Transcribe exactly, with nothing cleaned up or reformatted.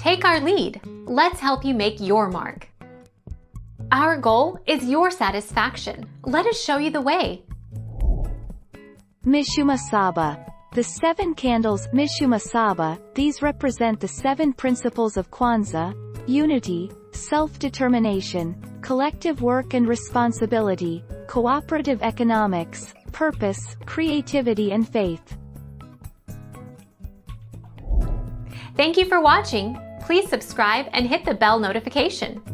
Take our lead. Let's help you make your mark. Our goal is your satisfaction. Let us show you the way. Mishuma Saba. The seven candles Mishuma Saba, these represent the seven principles of Kwanzaa: unity, self-determination, collective work and responsibility, cooperative economics, purpose, creativity and faith. Thank you for watching. Please subscribe and hit the bell notification.